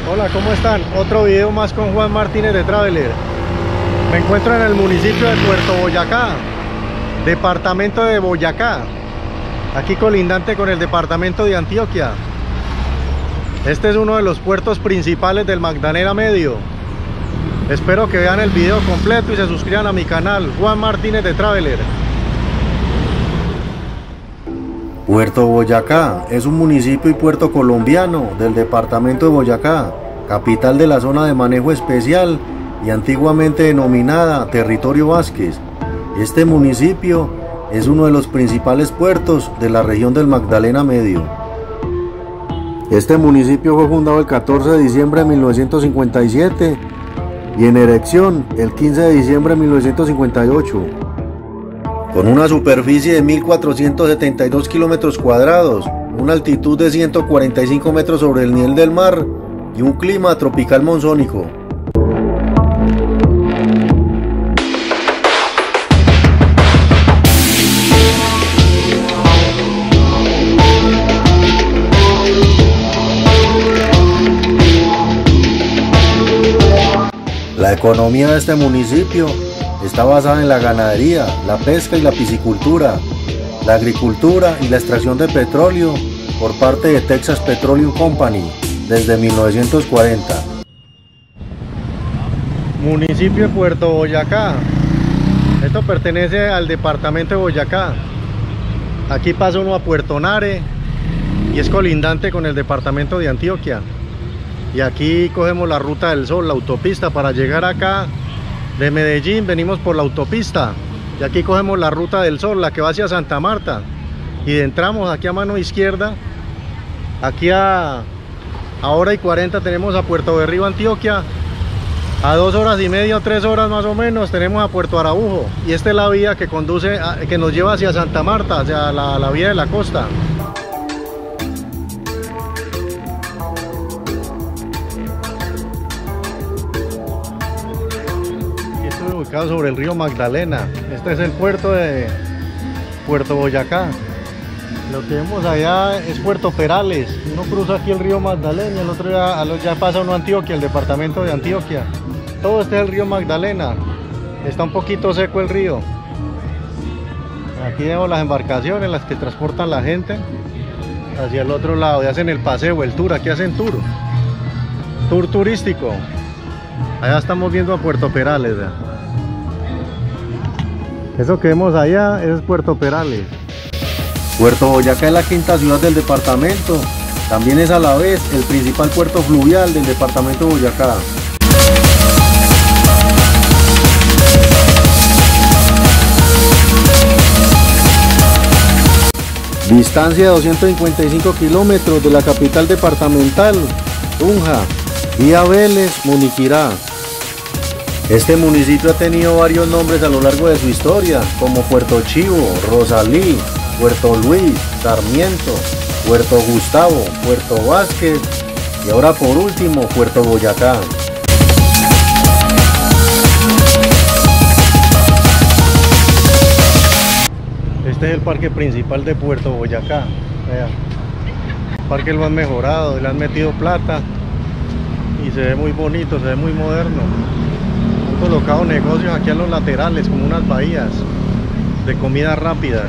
Hola, ¿cómo están? Otro video más con Juan Martínez de Traveler. Me encuentro en el municipio de Puerto Boyacá, departamento de Boyacá, aquí colindante con el departamento de Antioquia. Este es uno de los puertos principales del Magdalena Medio. Espero que vean el video completo y se suscriban a mi canal, Juan Martínez de Traveler. Puerto Boyacá es un municipio y puerto colombiano del departamento de Boyacá, capital de la zona de manejo especial y antiguamente denominada Territorio Vázquez. Este municipio es uno de los principales puertos de la región del Magdalena Medio. Este municipio fue fundado el 14 de diciembre de 1957 y en erección el 15 de diciembre de 1958. Con una superficie de 1.472 kilómetros cuadrados, una altitud de 145 metros sobre el nivel del mar y un clima tropical monzónico. La economía de este municipio está basada en la ganadería, la pesca y la piscicultura, la agricultura y la extracción de petróleo por parte de Texas Petroleum Company desde 1940. Municipio de Puerto Boyacá. Esto pertenece al departamento de Boyacá. Aquí pasa uno a Puerto Nare y es colindante con el departamento de Antioquia. Y aquí cogemos la Ruta del Sol, la autopista, para llegar acá. De Medellín venimos por la autopista y aquí cogemos la Ruta del Sol, la que va hacia Santa Marta, y entramos aquí a mano izquierda. Aquí a hora y 40 tenemos a Puerto Berrío, Antioquia. A 2 horas y media o 3 horas más o menos tenemos a Puerto Araujo, y esta es la vía que conduce que nos lleva hacia Santa Marta, hacia la vía de la costa. Ubicado sobre el río Magdalena. Este es el puerto de Puerto Boyacá. Lo que vemos allá es Puerto Perales. Uno cruza aquí el río Magdalena, el otro ya pasa uno a Antioquia, el departamento de Antioquia. Todo este es el río Magdalena. Está un poquito seco el río. Aquí vemos las embarcaciones, las que transportan la gente hacia el otro lado y hacen el paseo, el tour. Aquí hacen tour turístico. Allá estamos viendo a Puerto Perales, ¿verdad? Eso que vemos allá es Puerto Perales. Puerto Boyacá es la quinta ciudad del departamento. También es a la vez el principal puerto fluvial del departamento de Boyacá. Distancia de 255 kilómetros de la capital departamental, Tunja, vía Vélez, Muniquirá. Este municipio ha tenido varios nombres a lo largo de su historia, como Puerto Chivo, Rosalí, Puerto Luis, Sarmiento, Puerto Gustavo, Puerto Vázquez y ahora por último Puerto Boyacá. Este es el parque principal de Puerto Boyacá. Vea. El parque lo han mejorado, le han metido plata y se ve muy bonito, se ve muy moderno. Han colocado negocios aquí a los laterales, como unas bahías de comidas rápidas.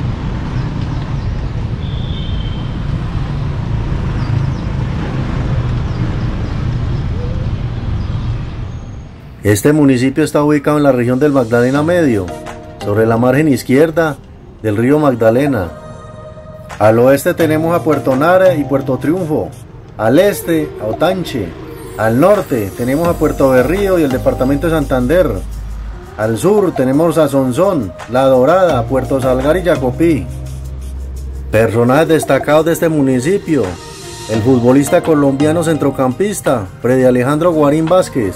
Este municipio está ubicado en la región del Magdalena Medio, sobre la margen izquierda del río Magdalena. Al oeste tenemos a Puerto Nare y Puerto Triunfo, al este a Otanche, al norte tenemos a Puerto Berrío y el departamento de Santander, al sur tenemos a Sonsón, La Dorada, Puerto Salgar y Yacopí. Personajes destacados de este municipio: el futbolista colombiano centrocampista Freddy Alejandro Guarín Vázquez.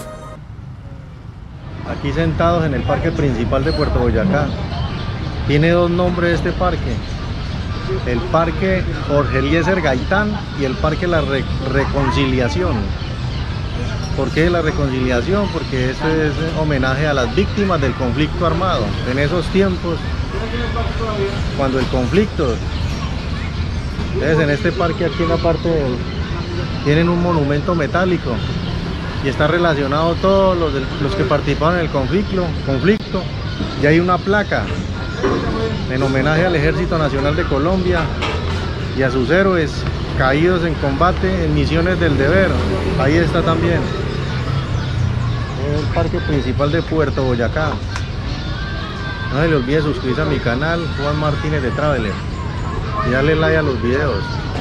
Aquí sentados en el parque principal de Puerto Boyacá. Tiene dos nombres este parque: el parque Jorge Eliezer Gaitán y el parque La Reconciliación. ¿Por qué la reconciliación? Porque este es homenaje a las víctimas del conflicto armado. En esos tiempos, cuando el conflicto... Entonces en este parque, aquí en la parte tienen un monumento metálico y está relacionado todos los que participaron en el conflicto, y hay una placa en homenaje al Ejército Nacional de Colombia y a sus héroes caídos en combate en misiones del deber. Ahí está también el parque principal de Puerto Boyacá. No se le olvide suscribirse a mi canal, Juan Martínez de Traveler, y darle like a los videos.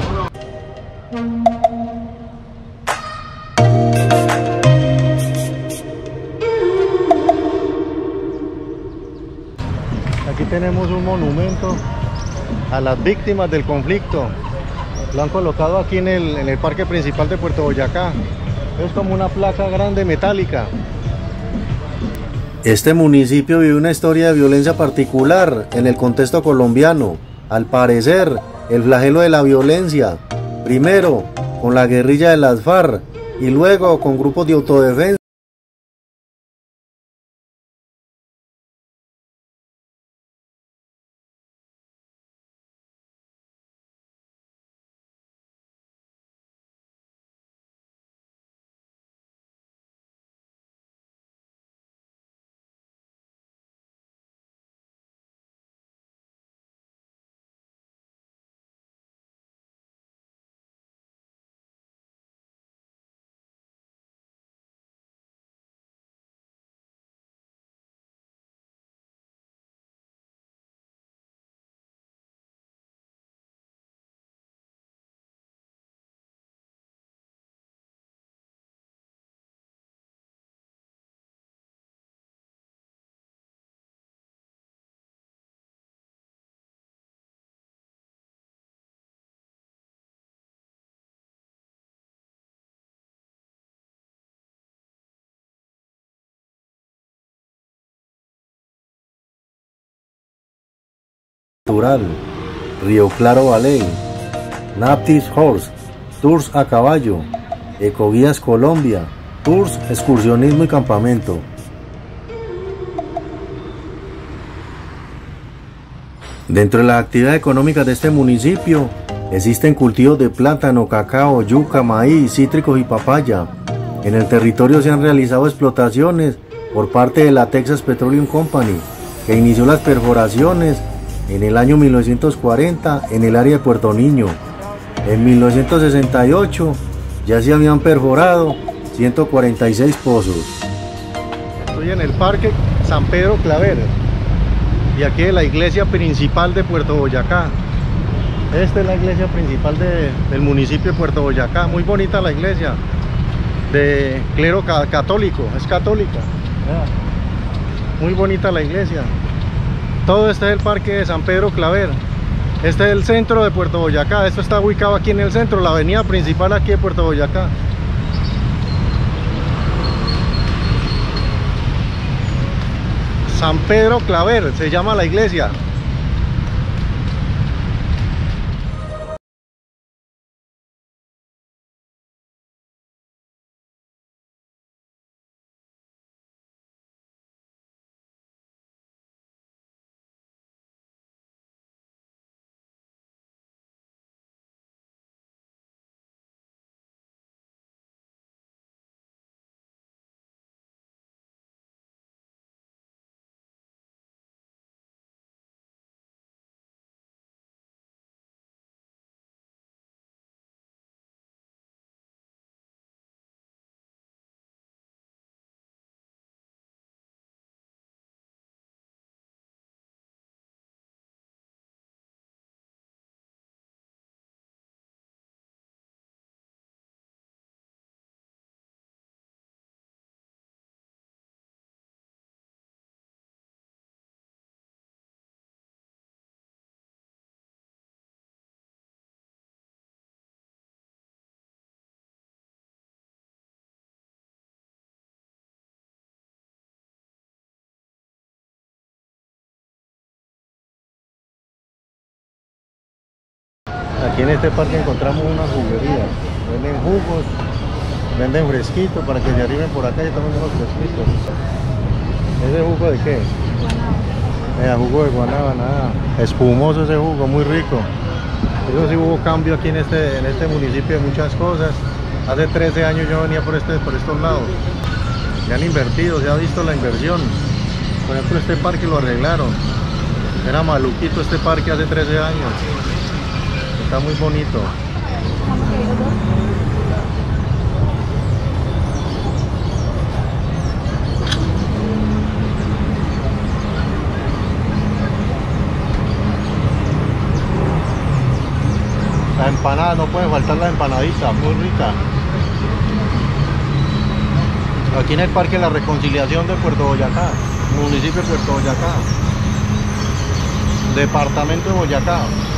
Aquí tenemos un monumento a las víctimas del conflicto. Lo han colocado aquí en el parque principal de Puerto Boyacá. Es como una placa grande metálica. Este municipio vive una historia de violencia particular en el contexto colombiano. Al parecer, el flagelo de la violencia, primero con la guerrilla de las FARC y luego con grupos de autodefensa. Natural, Río Claro Valley, Naptis Horse, Tours a caballo, Ecoguías Colombia, Tours, excursionismo y campamento. Dentro de las actividades económicas de este municipio existen cultivos de plátano, cacao, yuca, maíz, cítricos y papaya. En el territorio se han realizado explotaciones por parte de la Texas Petroleum Company, que inició las perforaciones en el año 1940 en el área de Puerto Niño. En 1968 ya se habían perforado 146 pozos. Estoy en el parque San Pedro Claver y aquí es la iglesia principal de Puerto Boyacá. Esta es la iglesia principal del municipio de Puerto Boyacá. Muy bonita la iglesia, de clero católico, es católica. Muy bonita la iglesia. Todo este es el parque de San Pedro Claver. Este es el centro de Puerto Boyacá. Esto está ubicado aquí en el centro, la avenida principal aquí de Puerto Boyacá. San Pedro Claver se llama la iglesia. Aquí en este parque encontramos una juguería. Venden jugos, venden fresquitos para que se arriben por acá y tomen unos fresquitos. ¿Ese jugo de qué? Jugo de guanábana, nada. Espumoso ese jugo, muy rico. Eso sí hubo cambio aquí en este municipio de muchas cosas. Hace 13 años yo venía por estos lados. Ya han invertido, se ha visto la inversión. Por ejemplo, este parque lo arreglaron. Era maluquito este parque hace 13 años. Está muy bonito. La empanada, no puede faltar la empanadita, muy rica. Aquí en el Parque La Reconciliación de Puerto Boyacá, municipio de Puerto Boyacá, departamento de Boyacá.